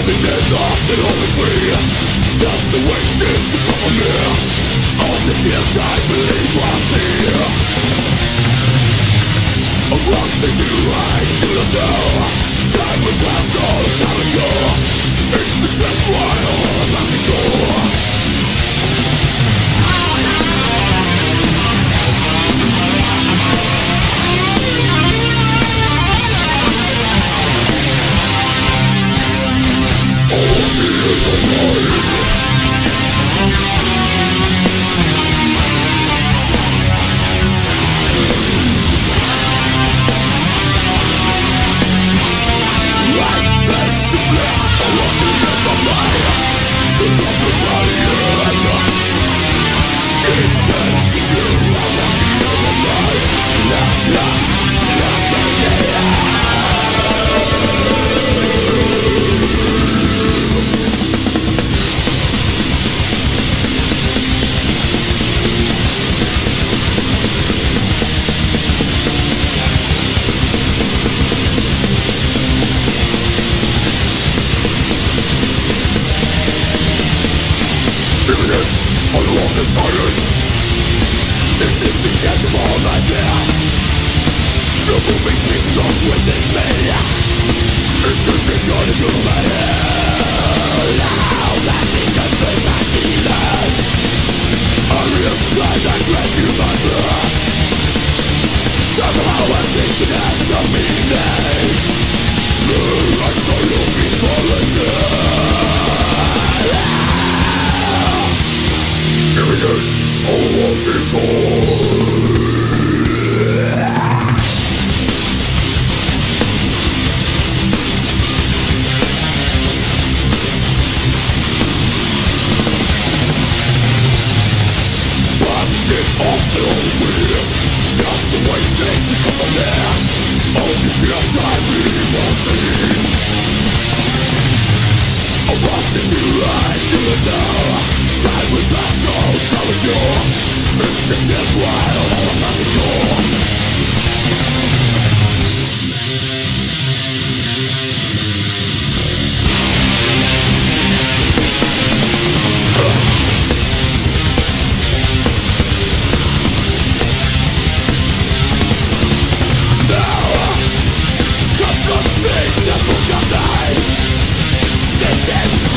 Nothing only free. Just the way things to come from here. On this yes I believe I see. Around me do I do not know. Time will pass, all the time is gone. It's the step while I'm passing door. Alone in silence. Is this the end of all nightmare? Still moving pieces lost within me. Is this the dawn into my head? Now lasting and face my feelings. I reassign that dread to my breath. Somehow I think it has a meaning. I'm so looking for a all is all. Just the way things to come from there. All this yes I really want to see. Around me do I do it now. Time will pass, all time is yours. It's step wild, all I'm not ignored. Now, come from me, the book of night. The depths